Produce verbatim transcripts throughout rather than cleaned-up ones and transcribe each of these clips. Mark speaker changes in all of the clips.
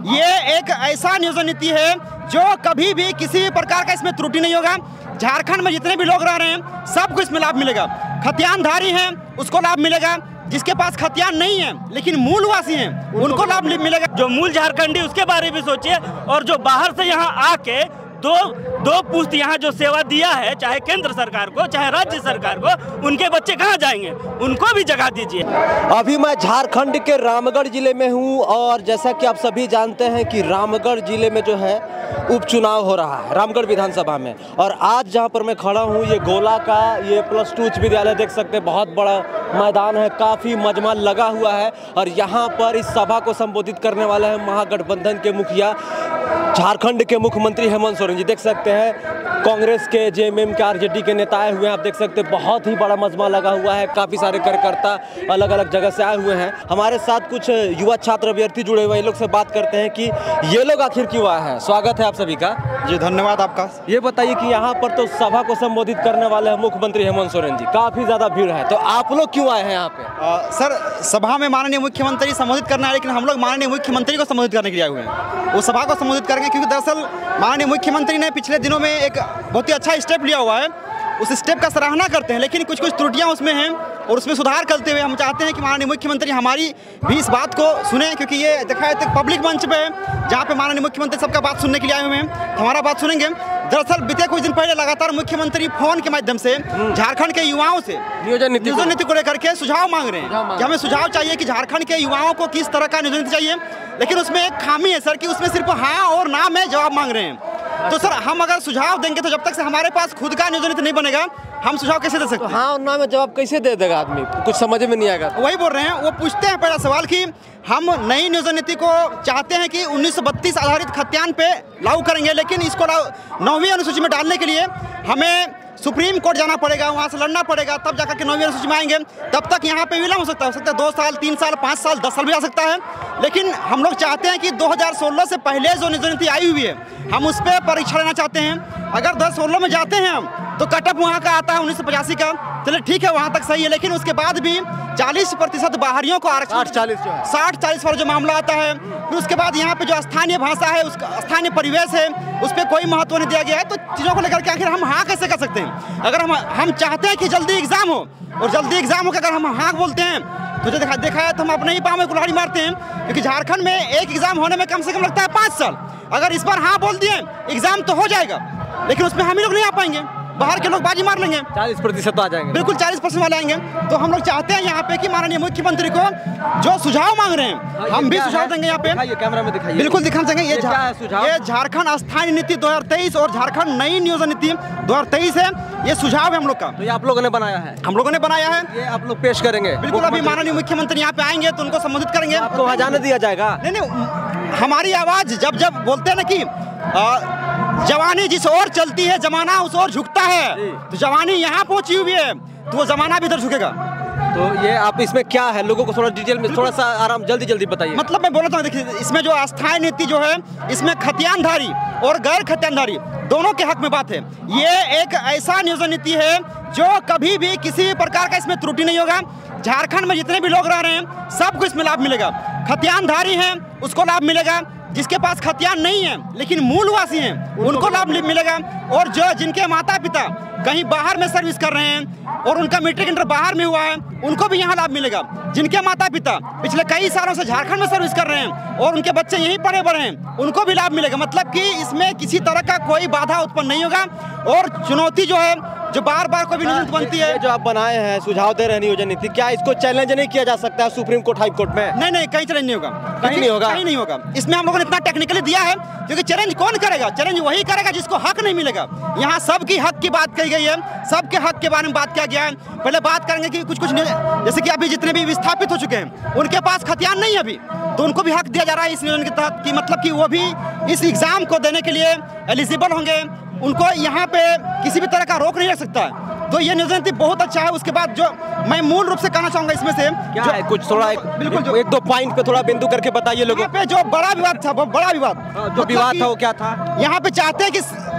Speaker 1: ये एक ऐसा नियोजन नीति है जो कभी भी किसी भी प्रकार का इसमें त्रुटि नहीं होगा। झारखंड में जितने भी लोग रह रहे हैं सबको इसमें लाभ मिलेगा। खतियानधारी हैं उसको लाभ मिलेगा, जिसके पास खतियान नहीं है लेकिन मूलवासी हैं उनको लाभ मिलेगा।
Speaker 2: जो मूल झारखंडी उसके बारे में सोचिए, और जो बाहर से यहाँ आके दो दो पुश्त यहाँ जो सेवा दिया है, चाहे केंद्र सरकार को चाहे राज्य सरकार को, उनके बच्चे कहाँ जाएंगे? उनको भी जगह दीजिए।
Speaker 3: अभी मैं झारखंड के रामगढ़ जिले में हूँ और जैसा कि आप सभी जानते हैं कि रामगढ़ जिले में जो है उपचुनाव हो रहा है रामगढ़ विधानसभा में। और आज जहाँ पर मैं खड़ा हूँ ये गोला का ये प्लस टू उच्च विद्यालय देख सकते हैं, बहुत बड़ा मैदान है, काफ़ी मजमा लगा हुआ है। और यहाँ पर इस सभा को संबोधित करने वाले हैं महागठबंधन के मुखिया झारखंड के मुख्यमंत्री हेमंत सोरेन जी। देख सकते हैं कांग्रेस के, जेएमएम के, आरजेडी के नेता आए हुए हैं। आप देख सकते हैं बहुत ही बड़ा मजमा लगा हुआ है, काफ़ी सारे कार्यकर्ता अलग अलग जगह से आए हुए हैं। हमारे साथ कुछ युवा छात्र अभ्यर्थी जुड़े हुए हैं, लोग से बात करते हैं कि ये लोग आखिर क्यों आए हैं। स्वागत है आप सभी का।
Speaker 1: जी धन्यवाद आपका।
Speaker 3: ये बताइए कि यहाँ पर तो सभा को संबोधित करने वाले हैं मुख्यमंत्री हेमंत सोरेन जी, काफ़ी ज़्यादा भीड़ है, तो आप लोग क्यों आए हैं यहाँ पे?
Speaker 1: आ, सर सभा में माननीय मुख्यमंत्री संबोधित करना है, लेकिन हम लोग माननीय मुख्यमंत्री को संबोधित करने के लिए आए हुए हैं। वो सभा को संबोधित करेंगे क्योंकि दरअसल माननीय मुख्यमंत्री ने पिछले दिनों में एक बहुत ही अच्छा स्टेप लिया हुआ है, उस स्टेप का सराहना करते हैं, लेकिन कुछ कुछ त्रुटियां उसमें हैं और उसमें सुधार करते हुए हम चाहते हैं कि माननीय मुख्यमंत्री हमारी भी इस बात को सुने, क्योंकि ये देखा है तो पब्लिक मंच पे है जहाँ पे माननीय मुख्यमंत्री सबका बात सुनने के लिए आए हुए हैं, हमारा बात सुनेंगे। दरअसल बीते कुछ दिन पहले लगातार मुख्यमंत्री फोन के माध्यम से झारखंड के युवाओं से
Speaker 3: नियोजन नीति
Speaker 1: नियोजन नीति को लेकर के सुझाव मांग रहे हैं कि हमें सुझाव चाहिए कि झारखंड के युवाओं को किस तरह का नियोजन नीति चाहिए। लेकिन उसमें एक खामी है सर कि उसमें सिर्फ हाँ और ना में जवाब मांग रहे हैं। तो सर हम अगर सुझाव देंगे तो जब तक से हमारे पास खुद का नियोजन नीति नहीं बनेगा हम सुझाव कैसे दे सकते हैं?
Speaker 3: हाँ और ना में जवाब कैसे दे देगा आदमी, कुछ समझ में नहीं आएगा।
Speaker 1: वही बोल रहे हैं, वो पूछते हैं पहला सवाल कि हम नई नियोजन नीति को चाहते हैं कि उन्नीस सौ बत्तीस आधारित खतियान पे लागू करेंगे, लेकिन इसको नौवीं अनुसूची में डालने के लिए हमें सुप्रीम कोर्ट जाना पड़ेगा, वहाँ से लड़ना पड़ेगा, तब जाकर के नौवीं अनुसूची में आएंगे। तब तक यहाँ पे विलम्ब हो सकता है हो सकता है दो साल, तीन साल, पाँच साल, दस साल भी आ सकता है। लेकिन हम लोग चाहते हैं कि दो हज़ार सोलह से पहले जो नियोजन नीति आई हुई है हम उस पर परीक्षा लेना चाहते हैं। अगर दो हज़ार सोलह में जाते हैं हम तो कटअप वहाँ का आता है उन्नीस सौ पचासी का, चलिए ठीक है वहाँ तक सही है, लेकिन उसके बाद भी चालीस प्रतिशत बाहरियों को आरक्षण
Speaker 3: चालीस
Speaker 1: साठ चालीस पर जो मामला आता है, फिर उसके बाद यहाँ पे जो स्थानीय भाषा है, उसका स्थानीय परिवेश है, उस पर कोई महत्व नहीं दिया गया है। तो चीज़ों को लेकर के आखिर हम हाँ कैसे कर सकते हैं? अगर हम हम चाहते हैं कि जल्दी एग्जाम हो और जल्दी एग्जाम हो के अगर हम हाँ बोलते हैं तो जो देखा देखा है तो हम अपने ही पाँव में कुल्हाड़ी मारते हैं, क्योंकि झारखंड में एक एग्जाम होने में कम से कम लगता है पाँच साल। अगर इस बार हाँ बोल दिए एग्जाम तो हो जाएगा, लेकिन उसमें हम ही लोग नहीं आ पाएंगे, बाहर के लोग बाजी मार लेंगे,
Speaker 3: चालीस प्रतिशत आ जाएंगे,
Speaker 1: बिल्कुल चालीस परसेंट वाले आएंगे। तो हम लोग चाहते हैं यहाँ पे कि माननीय मुख्यमंत्री को जो सुझाव मांग रहे हैं हम भी सुझाव देंगे यहाँ पे।
Speaker 3: ये कैमरा में दिखाइए,
Speaker 1: बिल्कुल दिखाना चाहेंगे। ये
Speaker 3: क्या है सुझाव?
Speaker 1: ये झारखंड स्थानीय नीति दो हज़ार तेईस और झारखंड नई नियोजन नीति दो हज़ार तेईस है, ये सुझाव है हम लोग का।
Speaker 3: तो ये आप लोगों ने बनाया है?
Speaker 1: हम लोगों ने बनाया है,
Speaker 3: ये आप लोग पेश करेंगे?
Speaker 1: बिल्कुल। अभी माननीय मुख्यमंत्री यहाँ पे आएंगे तो उनको संबोधित करेंगे।
Speaker 3: आपको वहाँ जाने दिया जाएगा?
Speaker 1: नहीं नहीं, हमारी आवाज जब जब बोलते हैं ना कि आ, जवानी जिस ओर चलती है जमाना उस ओर झुकता है, तो जवानी यहाँ पहुंची हुई है तो वो जमाना भी इधर झुकेगा।
Speaker 3: तो ये आप इसमें क्या है, लोगों को थोड़ा डिटेल में थोड़ा सा आराम जल्दी जल्दी बताइए।
Speaker 1: मतलब मैं बोला था, देखिए इसमें जो अस्थायी नीति जो है इसमें खतियानधारी और गैर खतियानधारी दोनों के हक में बात है। ये एक ऐसा नियोजन नीति है जो कभी भी किसी भी प्रकार का इसमें त्रुटि नहीं होगा। झारखंड में जितने भी लोग रह रहे हैं सबको इसमें लाभ मिलेगा। खतियानधारी हैं उसको लाभ मिलेगा, जिसके पास खतियान नहीं है लेकिन मूलवासी हैं उनको लाभ मिलेगा, और जो जिनके माता पिता कहीं बाहर में सर्विस कर रहे हैं और उनका मैट्रिक इंटर बाहर में हुआ है उनको भी यहाँ लाभ मिलेगा। जिनके माता पिता पिछले कई सालों से झारखंड में सर्विस कर रहे हैं और उनके बच्चे यहीं पढ़े बड़े हैं उनको भी लाभ मिलेगा। मतलब कि इसमें किसी तरह का कोई बाधा उत्पन्न नहीं होगा। और चुनौती जो है जो बार बार कोई भी नियोजन बनती है,
Speaker 3: जो आप बनाए हैं सुझाव दे रहे हैं नियोजन नीति, क्या इसको चैलेंज नहीं किया जा सकता है सुप्रीम कोर्ट, हाई कोर्ट में?
Speaker 1: नहीं नहीं, कहीं चैलेंज नहीं होगा,
Speaker 3: कहीं नहीं होगा,
Speaker 1: कहीं नहीं होगा। इसमें हम लोगों ने इतना टेक्निकली दिया है क्योंकि चैलेंज कौन करेगा? चैलेंज वही करेगा जिसको हक नहीं मिलेगा। यहाँ सबकी हक की बात कही गई है, सबके हक के बारे में बात किया गया है। पहले बात करेंगे कि कुछ कुछ जैसे कि अभी जितने भी विस्थापित हो चुके हैं उनके पास खतियान नहीं है अभी, तो उनको भी हक दिया जा रहा है इस नियोजन के तहत कि मतलब कि वो भी इस एग्जाम को देने के लिए एलिजिबल होंगे, उनको यहाँ पे किसी भी तरह का रोक नहीं रख सकता है। तो ये नियोजन नीति बहुत अच्छा है। उसके बाद जो मैं मूल रूप से कहना चाहूंगा इसमें से
Speaker 3: क्या है, कुछ थोड़ा एक,
Speaker 1: बिल्कुल जो
Speaker 3: एक दो पॉइंट पे थोड़ा बिंदु करके बताइए लोगों
Speaker 1: पे। जो बड़ा विवाद था वो बड़ा विवाद
Speaker 3: जो विवाद था वो क्या था?
Speaker 1: यहाँ पे चाहते हैं कि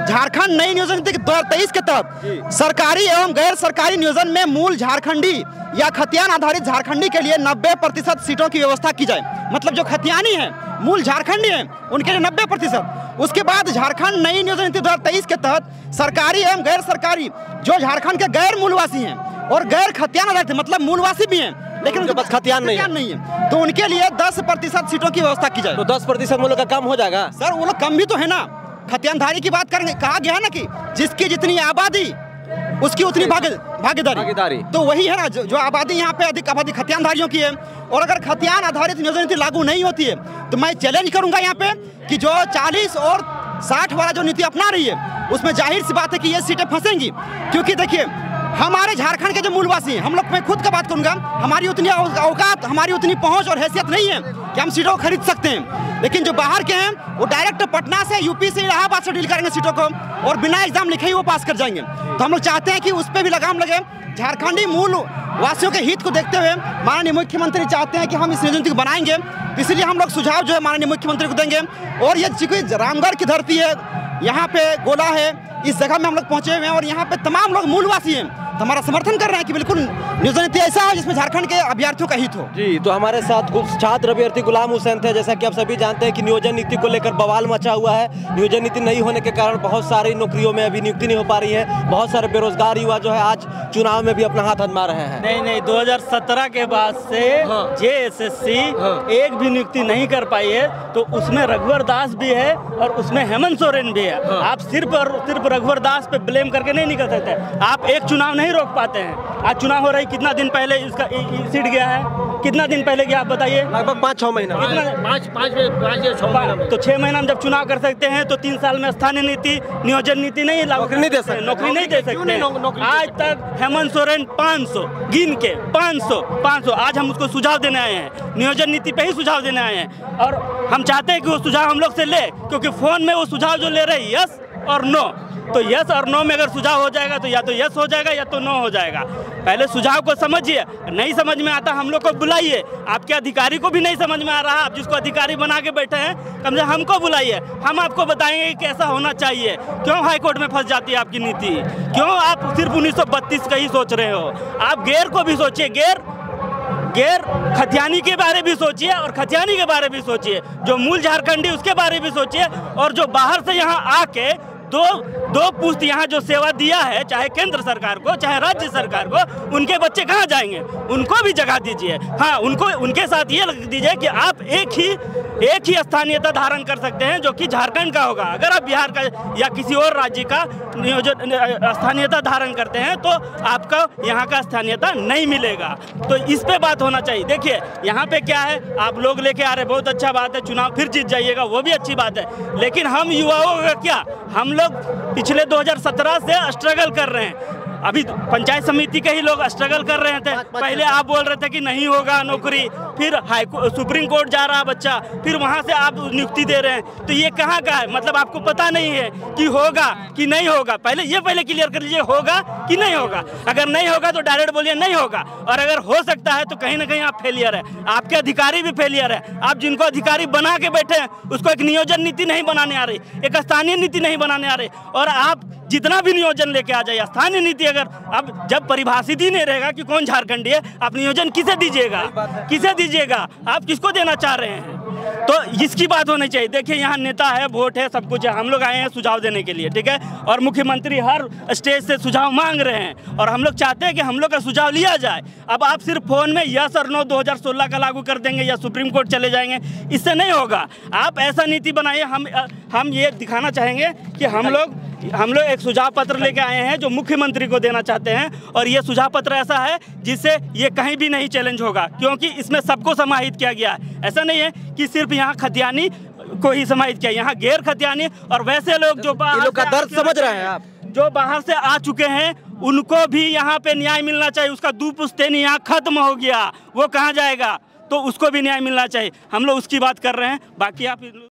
Speaker 1: झारखंड नई नियोजन नीति दो हजार तेईस के तहत सरकारी एवं गैर सरकारी नियोजन में मूल झारखंडी या खतियान आधारित झारखंडी के लिए नब्बे प्रतिशत सीटों की व्यवस्था की जाए। मतलब जो खतियानी है, मूल झारखंडी है, उनके लिए नब्बे प्रतिशत। उसके बाद झारखंड नई नियोजन नीति दो हजार तेईस के तहत सरकारी एवं गैर सरकारी जो झारखंड के गैर मूलवासी हैं और गैर खतियान आधारित मतलब मूलवासी भी हैं लेकिन उनके पास खतियान नहीं, नहीं है, तो उनके लिए दस प्रतिशत सीटों की व्यवस्था की जाए।
Speaker 3: तो दस प्रतिशत मूल्य का कम हो जाएगा
Speaker 1: सर? वो लोग कम भी तो है ना। खतियानधारी की बात करेंगे, कहा गया है ना कि जिसकी जितनी आबादी उसकी उतनी भागीदारी भागीदारी तो वही है ना, जो, जो आबादी यहाँ पे अधिक आबादी खतियानधारियों की है। और अगर खतियान आधारित नियोजन नीति लागू नहीं होती है तो मैं चैलेंज करूंगा यहाँ पे कि जो चालीस और साठ वाला जो नीति अपना रही है उसमें जाहिर सी बात है कि ये सीटें फंसेंगी। क्योंकि देखिए हमारे झारखंड के जो मूलवासी हैं, हम लोग, मैं खुद का बात करूंगा, हमारी उतनी औकात, हमारी उतनी पहुंच और हैसियत नहीं है कि हम सीटों को खरीद सकते हैं। लेकिन जो बाहर के हैं वो डायरेक्ट पटना से, यूपी से, इलाहाबाद से डील करेंगे सीटों को और बिना एग्जाम लिखे ही वो पास कर जाएंगे। तो हम लोग चाहते हैं कि उस पर भी लगाम लगे। झारखंडी मूल वासियों के हित को देखते हुए माननीय मुख्यमंत्री चाहते हैं कि हम इस नियोजन को बनाएंगे, इसलिए हम लोग सुझाव जो है माननीय मुख्यमंत्री को देंगे। और ये चूंकि रामगढ़ की धरती है, यहाँ पे गोला है, इस जगह में हम लोग पहुंचे हुए हैं और यहाँ पे तमाम लोग मूलवासी हैं, तो हमारा समर्थन कर रहे हैं कि बिल्कुल नियोजन नीति ऐसा हो जिसमें झारखंड के अभ्यर्थियों का हित हो।
Speaker 3: जी, तो हमारे साथ कुछ छात्र अभ्यर्थी गुलाम हुसैन थे। जैसा कि आप सभी जानते हैं कि नियोजन नीति को लेकर बवाल मचा हुआ है। नियोजन नीति नहीं होने के कारण बहुत सारी नौकरियों में अभी नियुक्ति नहीं हो पा रही है। बहुत सारे बेरोजगार युवा जो है आज चुनाव में भी अपना हाथ आजमा रहे हैं।
Speaker 2: नहीं नहीं, दो हज़ार सत्रह के बाद से
Speaker 3: हाँ।
Speaker 2: जे एस एस सी
Speaker 3: हाँ।
Speaker 2: एक भी नियुक्ति नहीं कर पाई है। तो उसमें रघुवर दास भी है और उसमें हेमंत सोरेन भी है।
Speaker 3: हाँ।
Speaker 2: आप सिर्फ और सिर्फ रघुवर दास पे ब्लेम करके नहीं निकल सकते। आप एक चुनाव नहीं रोक पाते हैं। आज चुनाव हो रहा है, कितना दिन पहले इसका सीट गया है, कितना दिन पहले गया आप बताइए?
Speaker 3: लगभग पाँच छः महीना
Speaker 2: कितना?
Speaker 4: पाँच पाँच पाँच या छः महीना।
Speaker 2: तो छह महीना में जब चुनाव कर सकते हैं तो तीन साल में स्थानीय नीति, नियोजन नीति नहीं लागू,
Speaker 3: नौकरी नहीं दे सकते,
Speaker 2: नौकरी नहीं दे सकते। आज तक हेमंत सोरेन पाँच सौ गिन के पाँच सौ पाँच सौ आज हम उसको सुझाव देने आए हैं, नियोजन नीति पे ही सुझाव देने आए हैं। और हम चाहते हैं कि वो सुझाव हम लोग से ले, क्योंकि फोन में वो सुझाव जो ले रहे हैं यस और नो, तो यस और नो में अगर सुझाव हो जाएगा तो या तो यस हो जाएगा या तो नो हो जाएगा। पहले सुझाव को समझिए, नहीं समझ में आता हम लोग को बुलाइए। आपके अधिकारी को भी नहीं समझ में आ रहा, आप जिसको अधिकारी बना के बैठे हैं कम से कम हमको बुलाइए, हम आपको बताएंगे कि कैसा होना चाहिए। क्यों हाईकोर्ट में फंस जाती है आपकी नीति? क्यों आप सिर्फ उन्नीस सौ बत्तीस का ही सोच रहे हो? आप गैर को भी सोचिए, गैर गैर खतियानी के बारे भी सोचिए और खतियानी के बारे भी सोचिए, जो मूल झारखंडी उसके बारे भी सोचिए। और जो बाहर से यहाँ आके दो दो पुश्त यहाँ जो सेवा दिया है, चाहे केंद्र सरकार को चाहे राज्य सरकार को, उनके बच्चे कहाँ जाएंगे? उनको भी जगह दीजिए। हाँ, उनको उनके साथ ये लग दीजिए कि आप एक ही एक ही स्थानीयता धारण कर सकते हैं जो कि झारखंड का होगा। अगर आप बिहार का या किसी और राज्य का नियोजन स्थानीयता धारण करते हैं तो आपका यहाँ का स्थानीयता नहीं मिलेगा। तो इस पे बात होना चाहिए। देखिए यहाँ पे क्या है, आप लोग लेके आ रहे, बहुत अच्छा बात है, चुनाव फिर जीत जाइएगा, वो भी अच्छी बात है। लेकिन हम युवाओं का क्या, हम लोग पिछले दो हज़ार सत्रह से स्ट्रगल कर रहे हैं। अभी पंचायत समिति के ही लोग स्ट्रगल कर रहे थे। पहले आप बोल रहे थे कि नहीं होगा नौकरी, फिर हाई सुप्रीम कोर्ट जा रहा बच्चा, फिर वहां से आप नियुक्ति दे रहे हैं। तो ये कहाँ का है? मतलब आपको पता नहीं है कि होगा कि नहीं होगा। पहले ये पहले क्लियर कर लीजिए, होगा कि नहीं होगा। अगर नहीं होगा तो डायरेक्ट बोलिए नहीं होगा, और अगर हो सकता है तो कहीं ना कहीं आप फेलियर है, आपके अधिकारी भी फेलियर है। आप जिनको अधिकारी बना के बैठे हैं उसको एक नियोजन नीति नहीं बनाने आ रही, एक स्थानीय नीति नहीं बनाने आ रही। और आप जितना भी नियोजन लेके आ जाइए, स्थानीय नीति अगर अब जब परिभाषित ही नहीं रहेगा कि कौन झारखंडी है, आप नियोजन किसे दीजिएगा? किसे दीजिएगा? आप किसको देना चाह रहे हैं? तो इसकी बात होनी चाहिए। देखिए यहाँ नेता है, वोट है, सब कुछ है, हम लोग आए हैं सुझाव देने के लिए, ठीक है। और मुख्यमंत्री हर स्टेज से सुझाव मांग रहे हैं और हम लोग चाहते हैं कि हम लोग का सुझाव लिया जाए। अब आप सिर्फ फोन में यस और नो दो हज़ार सोलह का लागू कर देंगे या सुप्रीम कोर्ट चले जाएंगे, इससे नहीं होगा। आप ऐसा नीति बनाइए। हम हम ये दिखाना चाहेंगे कि हम लोग हम लोग एक सुझाव पत्र लेके आए हैं जो मुख्यमंत्री को देना चाहते हैं। और ये सुझाव पत्र ऐसा है जिससे ये कहीं भी नहीं चैलेंज होगा, क्योंकि इसमें सबको समाहित किया गया है। ऐसा नहीं है कि सिर्फ यहाँ खतियानी को ही समाहित किया, यहाँ गैर खतियानी और वैसे लोग जो बाहर
Speaker 3: का दर्द समझ रहे हैं आप,
Speaker 2: जो बाहर से आ चुके हैं उनको भी यहाँ पे न्याय मिलना चाहिए। उसका दो पुश्तैनी यहाँ खत्म हो गया, वो कहाँ जाएगा? तो उसको भी न्याय मिलना चाहिए। हम लोग उसकी बात कर रहे हैं। बाकी आप